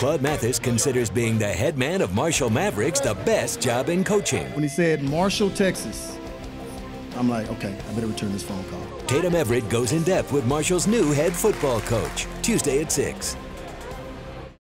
Claude Mathis considers being the head man of Marshall Mavericks the best job in coaching. When he said Marshall, Texas, I'm like, okay, I better return this phone call. Tatum Everett goes in depth with Marshall's new head football coach, Tuesday at 6.